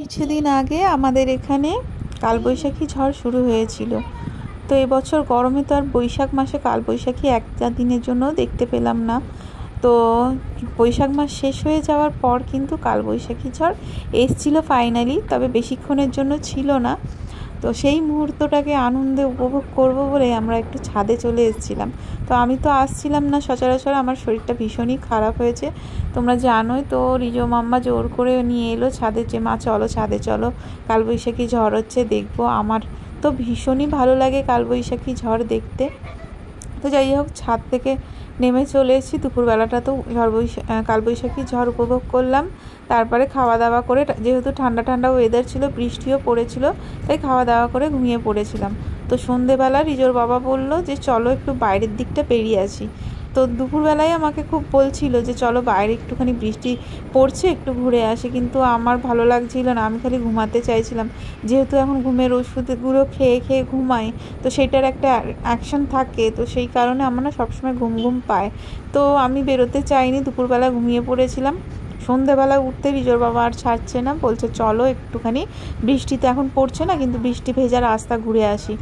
কিছুদিন আগে আমাদের এখানে কালবৈশাখী ঝড় শুরু হয়েছিল। তো এবছর গরমে তো আর বৈশাখ মাসে কালবৈশাখী একটা দিনের জন্য দেখতে পেলাম না। তো বৈশাখ মাস শেষ হয়ে যাওয়ার পর কিন্তু কালবৈশাখী ঝড় এসছিল ফাইনালি, তবে বেশিক্ষণের জন্য ছিল না। তো সেই মুহূর্তটাকে আনন্দে উপভোগ করব বলে আমরা একটু ছাদে চলে এসেছিলাম। তো আমি তো আসছিলাম না সচরাচর, আমার শরীরটা ভীষণই খারাপ হয়েছে, তোমরা জানোই তো। রিজো মাম্মা জোর করে নিয়ে এলো ছাদে, যে মা চলো ছাদে চলো, কালবৈশাখী ঝড় হচ্ছে দেখবো। আমার তো ভীষণই ভালো লাগে কালবৈশাখী ঝড় দেখতে। তো যাই হোক, ছাদ থেকে নেমে চলে এসেছি। দুপুরবেলাটা তো কালবৈশাখী ঝড় উপভোগ করলাম। তারপরে খাওয়া দাওয়া করে, যেহেতু ঠান্ডা ঠান্ডা ওয়েদার ছিল, বৃষ্টিও পড়েছিল, তাই খাওয়া দাওয়া করে ঘুমিয়ে পড়েছিলাম। তো সন্ধেবেলা রিজোর বাবা বললো যে চলো একটু বাইরের দিকটা বেরিয়ে আসি। তো দুপুরবেলায় আমাকে খুব বলছিল যে চলো বাইরে একটুখানি বৃষ্টি পড়ছে, একটু ঘুরে আসি, কিন্তু আমার ভালো লাগছিল না, আমি খালি ঘুমাতে চাইছিলাম। যেহেতু এখন ঘুমের ওষুধগুলো খেয়ে খেয়ে ঘুমাই, তো সেটার একটা অ্যাকশন থাকে, তো সেই কারণে আমার না সবসময় ঘুম ঘুম পায়। তো আমি বেরোতে চাইনি, দুপুরবেলা ঘুমিয়ে পড়েছিলাম। সন্ধেবেলা উঠতে রিজোর বাবা আর ছাড়ছে না, বলছে চলো একটুখানি, বৃষ্টি তো এখন পড়ছে না, কিন্তু বৃষ্টি ভেজা রাস্তা ঘুরে আসি।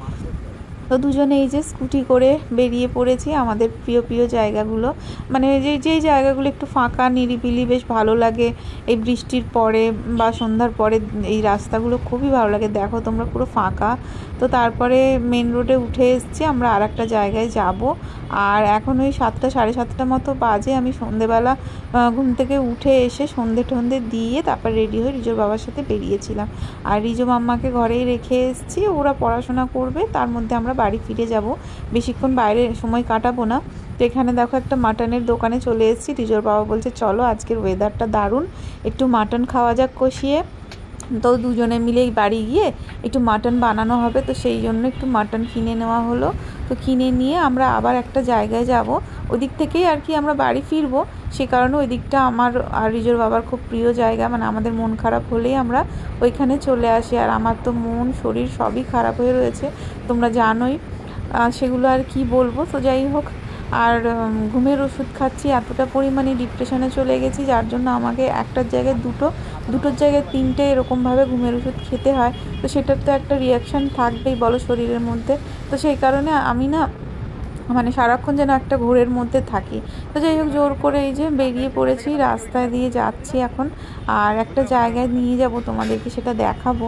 তো দুজনে এই যে স্কুটি করে বেরিয়ে পড়েছি আমাদের প্রিয় প্রিয় জায়গাগুলো, মানে যেই জায়গাগুলো একটু ফাঁকা নিরিবিলি বেশ ভালো লাগে এই বৃষ্টির পরে বা সন্ধ্যার পরে, এই রাস্তাগুলো খুবই ভালো লাগে। দেখো তোমরা, পুরো ফাঁকা। তো তারপরে মেন রোডে উঠে এসেছি, আমরা আর একটা জায়গায় যাব। আর এখন ওই 7টা সাড়ে 7টা মতো বাজে। আমি সন্ধেবেলা ঘুম থেকে উঠে এসে সন্ধে টন্ধে দিয়ে তারপর রেডি হয়ে রিজোর বাবার সাথে বেরিয়েছিলাম। আর রিজো মাম্মাকে ঘরেই রেখে এসেছি, ওরা পড়াশোনা করবে, তার মধ্যে আমরা বাড়ি ফিরে যাব, বেশিক্ষণ বাইরে সময় কাটাবো না। তো এখানে দেখো একটা মাটনের দোকানে চলে এসেছি। রিজোর বাবা বলছে চলো, আজকের ওয়েদারটা দারুণ, একটু মাটন খাওয়া যাক কষিয়ে। তো দুজনে মিলেই বাড়ি গিয়ে একটু মাটন বানানো হবে, তো সেই জন্য একটু মাটন কিনে নেওয়া হলো। তো কিনে নিয়ে আমরা আবার একটা জায়গায় যাব, ওদিক থেকেই আর কি আমরা বাড়ি ফিরবো। সে কারণে ওই দিকটা আমার আর রিজোর বাবার খুব প্রিয় জায়গা, মানে আমাদের মন খারাপ হলেই আমরা ওইখানে চলে আসি। আর আমার তো মন শরীর সবই খারাপ হয়ে রয়েছে, তোমরা জানোই, সেগুলো আর কি বলবো। তো যাই হোক, আর ঘুমের ওষুধ খাচ্ছি, এতটা পরিমাণে ডিপ্রেশনে চলে গেছি, যার জন্য আমাকে একটার জায়গায় দুটোর জায়গায় 3টে এরকমভাবে ঘুমের ওষুধ খেতে হয়। তো সেটার তো একটা রিয়াকশান থাকবেই বলো শরীরের মধ্যে। তো সেই কারণে আমি না, মানে সারাক্ষণ যেন একটা ঘোরের মধ্যে থাকি। তো যাই হোক, জোর করে এই যে বেরিয়ে পড়েছি, রাস্তায় দিয়ে যাচ্ছি এখন। আর একটা জায়গায় নিয়ে যাব তোমাদেরকে, সেটা দেখাবো।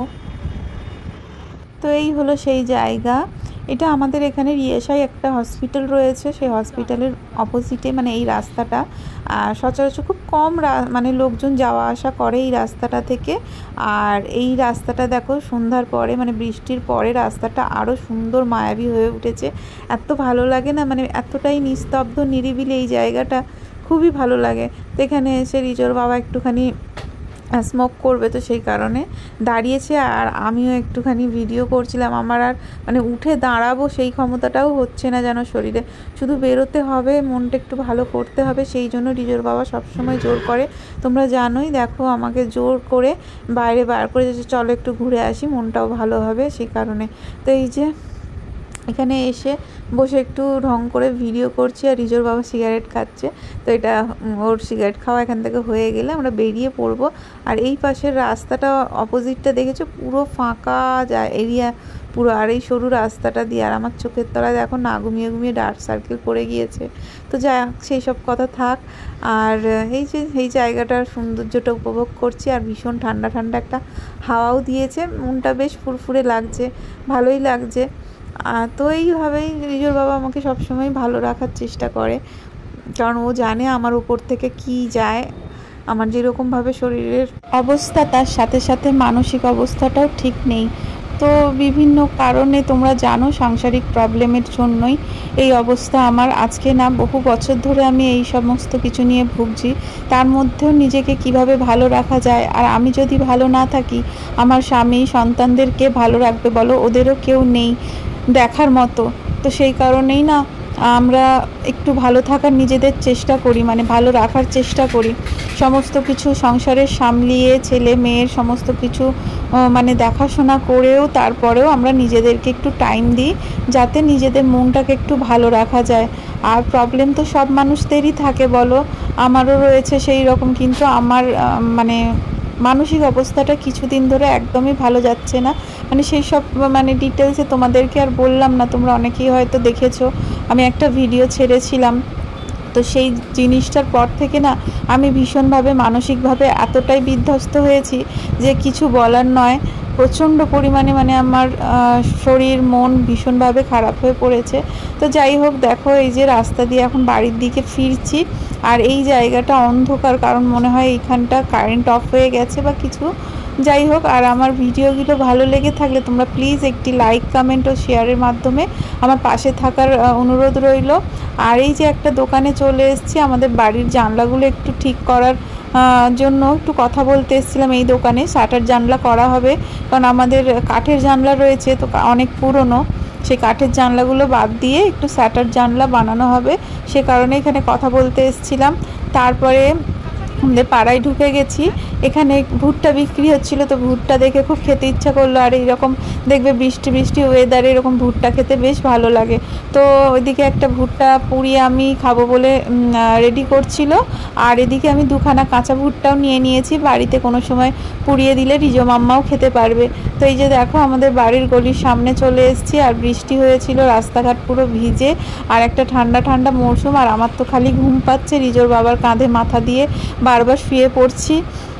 তো এই হলো সেই জায়গা। এটা আমাদের এখানে রিয়েশায় একটা হসপিটাল রয়েছে, সেই হসপিটালের অপোজিটে মানে এই রাস্তাটা। সচরাচর খুব কম মানে লোকজন যাওয়া আসা করে এই রাস্তাটা থেকে। আর এই রাস্তাটা দেখো সন্ধ্যার পরে, মানে বৃষ্টির পরে রাস্তাটা আরও সুন্দর মায়াবী হয়ে উঠেছে। এত ভালো লাগে না, মানে এতটাই নিস্তব্ধ নিরিবিলি এই জায়গাটা, খুবই ভালো লাগে। তো এখানে এসে রিজোর বাবা একটুখানি স্মোক করবে, তো সেই কারণে দাঁড়িয়েছে। আর আমিও একটুখানি ভিডিও করছিলাম। আমার আর মানে উঠে দাঁড়াবো সেই ক্ষমতাটাও হচ্ছে না যেন শরীরে, শুধু বেরোতে হবে, মনটা একটু ভালো করতে হবে, সেই জন্য রিজোর বাবা সবসময় জোর করে। তোমরা জানোই, দেখো আমাকে জোর করে বাইরে বার করে যে চলো একটু ঘুরে আসি, মনটাও ভালো হবে, সেই কারণে। তো এই যে এখানে এসে বসে একটু ঢং করে ভিডিও করছি, আর রিজোর বাবা সিগারেট খাচ্ছে। তো এটা ওর সিগারেট খাওয়া এখান থেকে হয়ে গেলে আমরা বেরিয়ে পড়বো। আর এই পাশের রাস্তাটা অপোজিটটা দেখেছো, পুরো ফাঁকা এরিয়া পুরো। আর এই সরু রাস্তাটা দিয়ে, আর আমার চোখের তলায় দেখো না ঘুমিয়ে ঘুমিয়ে ডার্ক সার্কেল পড়ে গিয়েছে। তো যাই হোক, সেই সব কথা থাক। আর এই জায়গাটার সৌন্দর্যটা উপভোগ করছি। আর ভীষণ ঠান্ডা ঠান্ডা একটা হাওয়াও দিয়েছে, মনটা বেশ ফুরফুরে লাগছে, ভালোই লাগছে। তো এইভাবেই রিজোর বাবা আমাকে সবসময় ভালো রাখার চেষ্টা করে, কারণ ও জানে আমার উপর থেকে কি যায়। আমার যেরকমভাবে শরীরের অবস্থা, তার সাথে সাথে মানসিক অবস্থাটাও ঠিক নেই। তো বিভিন্ন কারণে তোমরা জানো, সাংসারিক প্রবলেমের জন্যই এই অবস্থা আমার। আজকে না, বহু বছর ধরে আমি এই সমস্ত কিছু নিয়ে ভুগছি। তার মধ্যেও নিজেকে কিভাবে ভালো রাখা যায়। আর আমি যদি ভালো না থাকি, আমার স্বামী সন্তানদেরকে ভালো রাখবে বলো? ওদেরও কেউ নেই দেখার মতো। তো সেই কারণেই না আমরা একটু ভালো থাকার নিজেদের চেষ্টা করি, মানে ভালো রাখার চেষ্টা করি। সমস্ত কিছু সংসারের সামলিয়ে, ছেলে মেয়ের সমস্ত কিছু মানে দেখাশোনা করেও তারপরেও আমরা নিজেদেরকে একটু টাইম দিই, যাতে নিজেদের মনটাকে একটু ভালো রাখা যায়। আর প্রবলেম তো সব মানুষদেরই থাকে বলো, আমারও রয়েছে সেই রকম, কিন্তু আমার মানে মানসিক অবস্থাটা কিছুদিন ধরে একদমই ভালো যাচ্ছে না। মানে সেই সব মানে ডিটেলসে তোমাদেরকে আর বললাম না, তোমরা অনেকেই হয়তো দেখেছো আমি একটা ভিডিও ছেড়েছিলাম। তো সেই জিনিসটার পর থেকে না আমি ভীষণভাবে মানসিকভাবে এতটাই বিধ্বস্ত হয়েছি যে কিছু বলার নয়। প্রচণ্ড পরিমাণে মানে আমার শরীর মন ভীষণভাবে খারাপ হয়ে পড়েছে। তো যাই হোক, দেখো এই যে রাস্তা দিয়ে এখন বাড়ির দিকে ফিরছি, আর এই জায়গাটা অন্ধকার, কারণ মনে হয় এইখানটা কারেন্ট অফ হয়ে গেছে বা কিছু। যাই হোক, আর আমার ভিডিওগুলো ভালো লেগে থাকলে তোমরা প্লিজ একটি লাইক, কমেন্ট ও শেয়ারের মাধ্যমে আমার পাশে থাকার অনুরোধ রইল। আর এই যে একটা দোকানে চলে এসেছি, আমাদের বাড়ির জানলাগুলো একটু ঠিক করার জন্য একটু কথা বলতে এসেছিলাম। এই দোকানে শাটার জানলা করা হবে, কারণ আমাদের কাঠের জানলা রয়েছে তো অনেক পুরনো, সেই কাঠের জানলাগুলো বাদ দিয়ে একটু শাটার জানলা বানানো হবে, সে কারণে এখানে কথা বলতে এসেছিলাম। তারপরে আমাদের পাড়ায় ঢুকে গেছি, এখানে ভুট্টা বিক্রি হচ্ছিল, তো ভুট্টা দেখে খুব খেতে ইচ্ছা করলো। আর এইরকম দেখবে বৃষ্টি বৃষ্টি ওয়েদারে এরকম ভুট্টা খেতে বেশ ভালো লাগে। তো ওইদিকে একটা ভুট্টা পুড়িয়ে আমি খাবো বলে রেডি করছিল, আর এদিকে আমি দুখানা কাঁচা ভুট্টাও নিয়ে নিয়েছি, বাড়িতে কোনো সময় পুড়িয়ে দিলে রিজো মাম্মাও খেতে পারবে। তো এই যে দেখো আমাদের বাড়ির গলির সামনে চলে এসেছি, আর বৃষ্টি হয়েছিল, রাস্তাঘাট পুরো ভিজে, আর একটা ঠান্ডা ঠান্ডা মরশুম, আর আমার তো খালি ঘুম পাচ্ছে, রিজোর বাবার কাঁধে মাথা দিয়ে বারবার শুয়ে পড়ছি।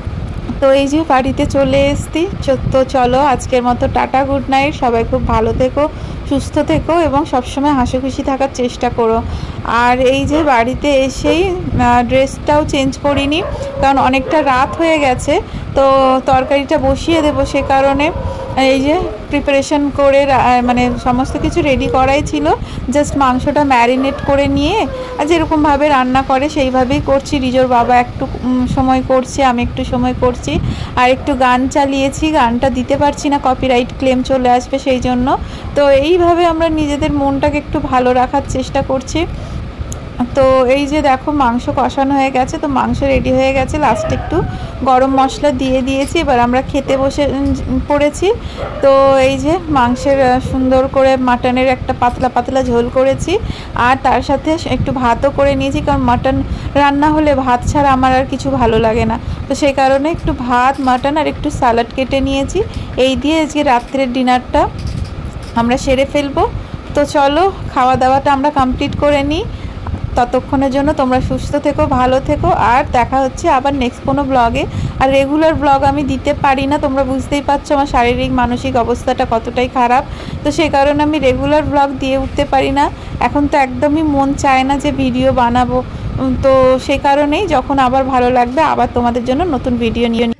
তো এই যে বাড়িতে চলে এসেছি। তো চলো আজকের মতো টাটা, গুড নাইট। সবাই খুব ভালো থেকো, সুস্থ থেকো এবং সবসময় হাসি খুশি থাকার চেষ্টা করো। আর এই যে বাড়িতে এসেই ড্রেসটাও চেঞ্জ করিনি, কারণ অনেকটা রাত হয়ে গেছে, তো তরকারিটা বসিয়ে দেবো, সে কারণে এই যে প্রিপারেশন করে মানে সমস্ত কিছু রেডি করাই ছিল, জাস্ট মাংসটা ম্যারিনেট করে নিয়ে আর যেরকমভাবে রান্না করে সেইভাবেই করছি। রিজোর বাবা একটু সময় করছে, আমি একটু সময় করছি, আর একটু গান চালিয়েছি, গানটা দিতে পারছি না, কপিরাইট ক্লেম চলে আসবে সেই জন্য। তো এইভাবে আমরা নিজেদের মনটাকে একটু ভালো রাখার চেষ্টা করছি। তো এই যে দেখো মাংস কষানো হয়ে গেছে, তো মাংস রেডি হয়ে গেছে, লাস্টে একটু গরম মশলা দিয়ে দিয়েছি, এবার আমরা খেতে বসে পড়েছি। তো এই যে মাংসের সুন্দর করে মাটনের একটা পাতলা পাতলা ঝোল করেছি, আর তার সাথে একটু ভাতও করে নিয়েছি, কারণ মাটন রান্না হলে ভাত ছাড়া আমার আর কিছু ভালো লাগে না। তো সেই কারণে একটু ভাত, মাটন আর একটু স্যালাড কেটে নিয়েছি। এই দিয়ে আজকে রাত্রের ডিনারটা আমরা সেরে ফেলবো। তো চলো খাওয়া দাওয়াটা আমরা কমপ্লিট করে নিই। ততক্ষণের জন্য তোমরা সুস্থ থেকো, ভালো থেকো, আর দেখা হচ্ছে আবার নেক্সট কোনো ব্লগে। আর রেগুলার ব্লগ আমি দিতে পারি না, তোমরা বুঝতেই পারছো আমার শারীরিক মানসিক অবস্থাটা কতটাই খারাপ, তো সেই কারণে আমি রেগুলার ব্লগ দিয়ে উঠতে পারি না। এখন তো একদমই মন চায় না যে ভিডিও বানাবো, তো সেই কারণেই যখন আবার ভালো লাগবে আবার তোমাদের জন্য নতুন ভিডিও নিয়ে